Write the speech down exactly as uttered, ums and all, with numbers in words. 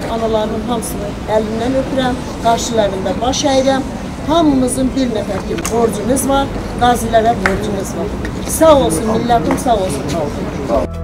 analarının hamısını əlindən öpürəm, qarşılarında baş əyirəm. Hamımızın bir nəfər kimi borcumuz var, qazilərə borcumuz var. Sağ olsun millətim, sağ olsun xalqım.